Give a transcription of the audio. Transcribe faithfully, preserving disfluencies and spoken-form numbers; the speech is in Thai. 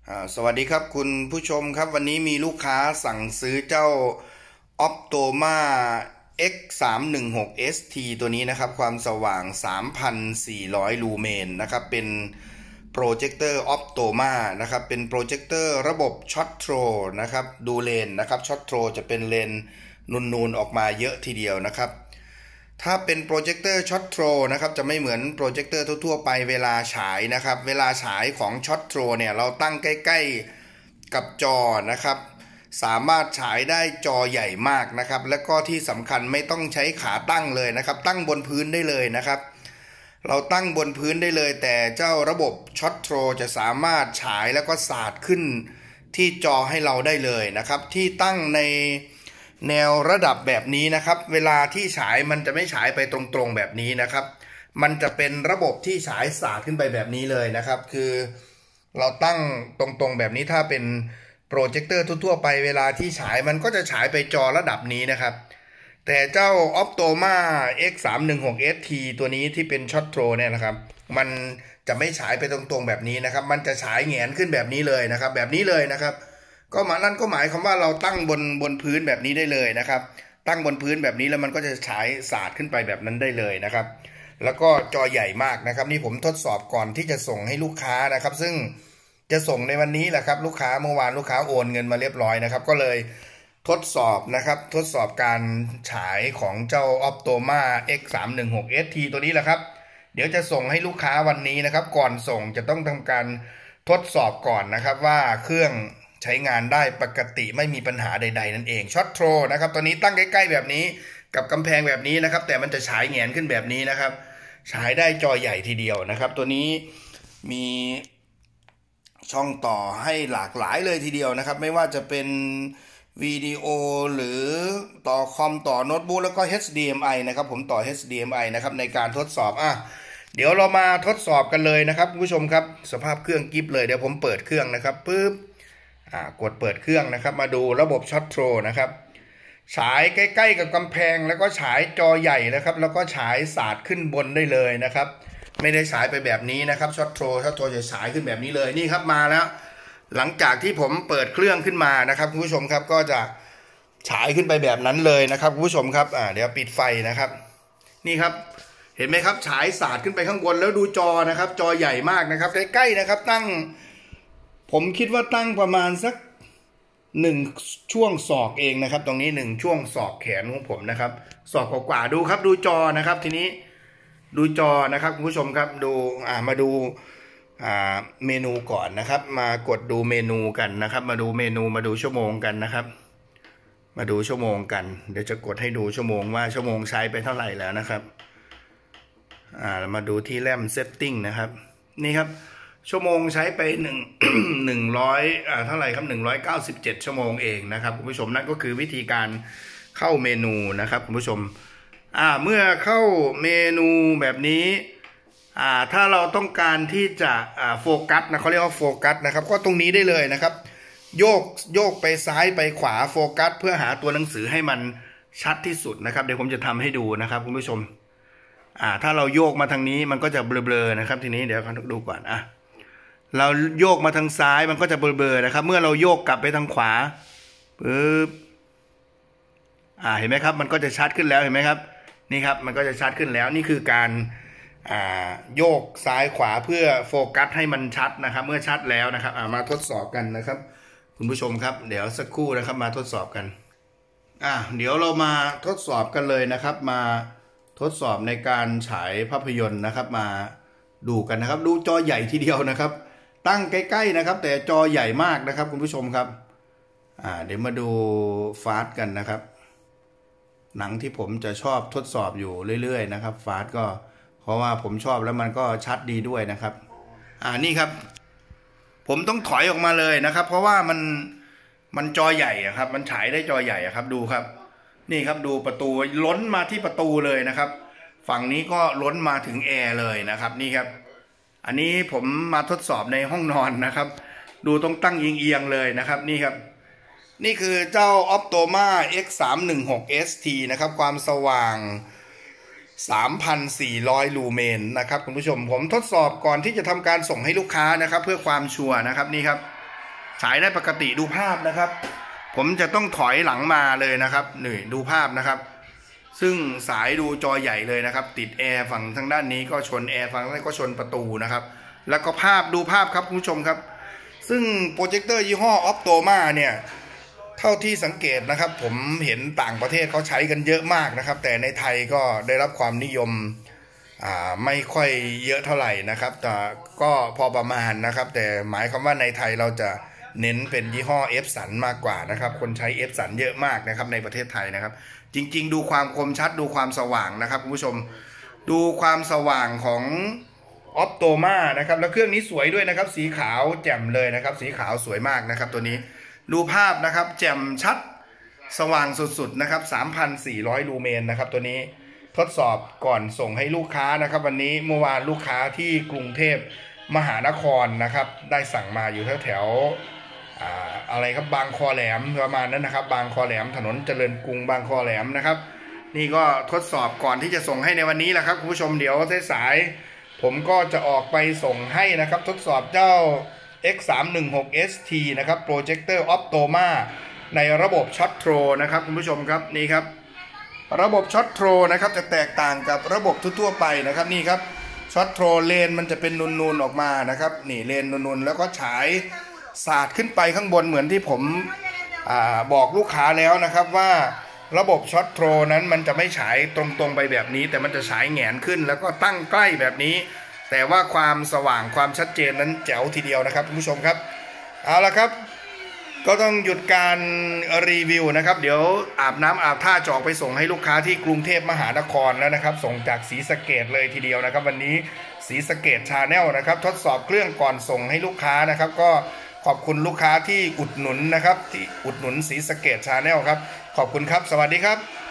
สวัสดีครับคุณผู้ชมครับวันนี้มีลูกค้าสั่งซื้อเจ้า Optoma เอ็กซ์ สามหนึ่งหก เอส ที ตัวนี้นะครับความสว่าง สามพันสี่ร้อย ลูเมนนะครับเป็นโปรเจคเตอร์ Optoma นะครับเป็นโปรเจคเตอร์ระบบช็อตโทรนะครับดูเลนนะครับช็อตโทรจะเป็นเลนนูนๆออกมาเยอะทีเดียวนะครับถ้าเป็นโปรเจคเตอร์ช็อตโทรนะครับจะไม่เหมือนโปรเจคเตอร์ทั่วๆไปเวลาฉายนะครับเวลาฉายของช็อตโทรเนี่ยเราตั้งใกล้ๆกับจอนะครับสามารถฉายได้จอใหญ่มากนะครับและก็ที่สำคัญไม่ต้องใช้ขาตั้งเลยนะครับตั้งบนพื้นได้เลยนะครับเราตั้งบนพื้นได้เลยแต่เจ้าระบบช็อตโทรจะสามารถฉายแล้วก็สาดขึ้นที่จอให้เราได้เลยนะครับที่ตั้งในแนวระดับแบบนี้นะครับเวลาที่ฉายมันจะไม่ฉายไปตรงๆแบบนี้นะครับมันจะเป็นระบบที่ฉายสาดขึ้นไปแบบนี้เลยนะครับคือเราตั้งตรงๆแบบนี้ถ้าเป็นโปรเจคเตอร์ทั่วๆไปเวลาที่ฉายมันก็จะฉายไปจอระดับนี้นะครับแต่เจ้า Optoma เอ็กซ์ สามหนึ่งหก เอส ที ตัวนี้ที่เป็นช็อตโทรเนี่ยนะครับมันจะไม่ฉายไปตรงๆแบบนี้นะครับมันจะฉายแหงนขึ้นแบบนี้เลยนะครับแบบนี้เลยนะครับก็หมายนั่นก็หมายความว่าเราตั้งบนบนพื้นแบบนี้ได้เลยนะครับตั้งบนพื้นแบบนี้แล้วมันก็จะฉายสาดขึ้นไปแบบนั้นได้เลยนะครับแล้วก็จอใหญ่มากนะครับนี่ผมทดสอบก่อนที่จะส่งให้ลูกค้านะครับซึ่งจะส่งในวันนี้แหละครับลูกค้าเมื่อวานลูกค้าโอนเงินมาเรียบร้อยนะครับก็เลยทดสอบนะครับทดสอบการฉายของเจ้า Optoma เอ็กซ์ สามหนึ่งหก เอส ที ตัวนี้แหละครับเดี๋ยวจะส่งให้ลูกค้าวันนี้นะครับก่อนส่งจะต้องทำการทดสอบก่อนนะครับว่าเครื่องใช้งานได้ปกติไม่มีปัญหาใดๆนั่นเองช็อตโทรนะครับตัวนี้ตั้งใกล้ๆแบบนี้กับกำแพงแบบนี้นะครับแต่มันจะฉายแหงนขึ้นแบบนี้นะครับฉายได้จอใหญ่ทีเดียวนะครับตัวนี้มีช่องต่อให้หลากหลายเลยทีเดียวนะครับไม่ว่าจะเป็นวิดีโอหรือต่อคอมต่อโน้ตบุ๊กแล้วก็ เอช ดี เอ็ม ไอ นะครับผมต่อ เอช ดี เอ็ม ไอ นะครับในการทดสอบอ่ะเดี๋ยวเรามาทดสอบกันเลยนะครับคุณผู้ชมครับสภาพเครื่องกิฟต์เลยเดี๋ยวผมเปิดเครื่องนะครับปึ๊บอ่ากดเปิดเครื่องนะครับมาดูระบบช็อตโทรนะครับฉายใกล้ๆกับกำแพงแล้วก็ฉายจอใหญ่นะครับแล้วก็ฉายสาดขึ้นบนได้เลยนะครับไม่ได้ฉายไปแบบนี้นะครับช็อตโทรช็อตโทรจะฉายขึ้นแบบนี้เลยนี่ครับมาแล้วหลังจากที่ผมเปิดเครื่องขึ้นมานะครับคุณผู้ชมครับก็จะฉายขึ้นไปแบบนั้นเลยนะครับคุณผู้ชมครับอ่าเดี๋ยวปิดไฟนะครับนี่ครับเห็นไหมครับฉายสาดขึ้นไปข้างบนแล้วดูจอนะครับจอใหญ่มากนะครับใกล้ๆนะครับตั้งผมคิดว่าตั้งประมาณสักหนึ่งช่วงศอกเองนะครับตรงนี้หนึ่งช่วงศอกแขนของผมนะครับศอกกว่าๆดูครับดูจอนะครับทีนี้ดูจอนะครับคุณผู้ชมครับดูอ่ามาดูอ่าเมนูก่อนนะครับมากดดูเมนูกันนะครับมาดูเมนูมาดูชั่วโมงกันนะครับมาดูชั่วโมงกันเดี๋ยวจะกดให้ดูชั่วโมงว่าชั่วโมงใช้ไปเท่าไหร่แล้วนะครับอ่ามาดูที่แรมเซตติ้งนะครับนี่ครับชั่วโมงใช้ไปหนึ่ง หนึ่งร้อยอ่าเท่าไหร่ครับหนึ่งร้อยเก้าสิบเจ็ดชั่วโมงเองนะครับคุณผู้ชมนั่นก็คือวิธีการเข้าเมนูนะครับคุณผู้ชมอ่าเมื่อเข้าเมนูแบบนี้อ่าถ้าเราต้องการที่จะอ่าโฟกัสนะเขาเรียกว่าโฟกัสนะครับก็ตรงนี้ได้เลยนะครับโยกโยกไปซ้ายไปขวาโฟกัสเพื่อหาตัวหนังสือให้มันชัดที่สุดนะครับเดี๋ยวผมจะทำให้ดูนะครับคุณผู้ชมอ่าถ้าเราโยกมาทางนี้มันก็จะเบลอๆนะครับทีนี้เดี๋ยวดูก่อนอ่ะเราโยกมาทางซ้ายมันก็จะเบลอๆนะครับเมื่อเราโยกกลับไปทางขวาปึ๊บอ่าเห็นไหมครับมันก็จะชัดขึ้นแล้วเห็นไหมครับนี่ครับมันก็จะชัดขึ้นแล้วนี่คือการอ่าโยกซ้ายขวาเพื่อโฟกัสให้มันชัดนะครับเมื่อชัดแล้วนะครับอ่ามาทดสอบกันนะครับคุณผู้ชมครับเดี๋ยวสักครู่นะครับมาทดสอบกันอ่าเดี๋ยวเรามาทดสอบกันเลยนะครับมาทดสอบในการฉายภาพยนตร์นะครับมาดูกันนะครับดูจอใหญ่ทีเดียวนะครับตั้งใกล้ๆนะครับแต่จอใหญ่มากนะครับคุณผู้ชมครับอ่าเดี๋ยวมาดูฟาสต์กันนะครับหนังที่ผมจะชอบทดสอบอยู่เรื่อยๆนะครับฟาสต์ก็เพราะว่าผมชอบแล้วมันก็ชัดดีด้วยนะครับอ่านี่ครับผมต้องถอยออกมาเลยนะครับเพราะว่ามันมันจอใหญ่อะครับมันฉายได้จอใหญ่อะครับดูครับนี่ครับดูประตูล้นมาที่ประตูเลยนะครับฝั่งนี้ก็ล้นมาถึงแอร์เลยนะครับนี่ครับอันนี้ผมมาทดสอบในห้องนอนนะครับดูต้องตั้งเอียงๆเลยนะครับนี่ครับนี่คือเจ้า Optoma เอ็กซ์ สามหนึ่งหก เอส ที นะครับความสว่าง สามพันสี่ร้อย ลูเมนนะครับคุณผู้ชมผมทดสอบก่อนที่จะทำการส่งให้ลูกค้านะครับเพื่อความชัวร์นะครับนี่ครับฉายได้ปกติดูภาพนะครับผมจะต้องถอยหลังมาเลยนะครับนี่ดูภาพนะครับซึ่งสายดูจอใหญ่เลยนะครับติดแอร์ฝั่งทางด้านนี้ก็ชนแอร์ฝั่งนั้นก็ชนประตูนะครับแล้วก็ภาพดูภาพครับคุณผู้ชมครับซึ่งโปรเจคเตอร์ยี่ห้อ Optoma เนี่ยเท่าที่สังเกตนะครับผมเห็นต่างประเทศเขาใช้กันเยอะมากนะครับแต่ในไทยก็ได้รับความนิยมอ่าไม่ค่อยเยอะเท่าไหร่นะครับแต่ก็พอประมาณนะครับแต่หมายความว่าในไทยเราจะเน้นเป็นยี่ห้อ Epson มากกว่านะครับคนใช้ Epson เยอะมากนะครับในประเทศไทยนะครับจริงๆดูความคมชัดดูความสว่างนะครับคุณผู้ชมดูความสว่างของ Optoma นะครับแล้วเครื่องนี้สวยด้วยนะครับสีขาวแจ่มเลยนะครับสีขาวสวยมากนะครับตัวนี้ดูภาพนะครับแจ่มชัดสว่างสุดๆนะครับ สามพันสี่ร้อย ลูเมนนะครับตัวนี้ทดสอบก่อนส่งให้ลูกค้านะครับวันนี้เมื่อวานลูกค้าที่กรุงเทพมหานครนะครับได้สั่งมาอยู่แถวแถวอ่าอะไรครับบางคอแหลมประมาณนั้นนะครับบางคอแหลมถนนเจริญกรุงบางคอแหลมนะครับนี่ก็ทดสอบก่อนที่จะส่งให้ในวันนี้แหละครับคุณผู้ชมเดี๋ยวสายๆผมก็จะออกไปส่งให้นะครับทดสอบเจ้า เอ็กซ์ สามหนึ่งหก เอส ที นะครับโปรเจคเตอร์ Optoma ในระบบช็อตโทรนะครับคุณผู้ชมครับนี่ครับระบบช็อตโทรนะครับจะแตกต่างกับระบบทั่วๆไปนะครับนี่ครับช็อตโทรเลนมันจะเป็นนูนๆออกมานะครับนี่เลนนูนๆแล้วก็ฉายสาดขึ้นไปข้างบนเหมือนที่ผมอ่าบอกลูกค้าแล้วนะครับว่าระบบช็อตโทรนั้นมันจะไม่ฉายตรงๆไปแบบนี้แต่มันจะฉายแหงนขึ้นแล้วก็ตั้งใกล้แบบนี้แต่ว่าความสว่างความชัดเจนนั้นแจ๋วทีเดียวนะครับคุณผู้ชมครับเอาละครับก็ต้องหยุดการรีวิวนะครับเดี๋ยวอาบน้ำอาบท่าจอกไปส่งให้ลูกค้าที่กรุงเทพมหานครแล้วนะครับส่งจากศรีสะเกษเลยทีเดียวนะครับวันนี้ศรีสะเกษชาแนลนะครับทดสอบเครื่องก่อนส่งให้ลูกค้านะครับก็ขอบคุณลูกค้าที่อุดหนุนนะครับที่อุดหนุนศรีสะเกษชาแนลครับขอบคุณครับสวัสดีครับ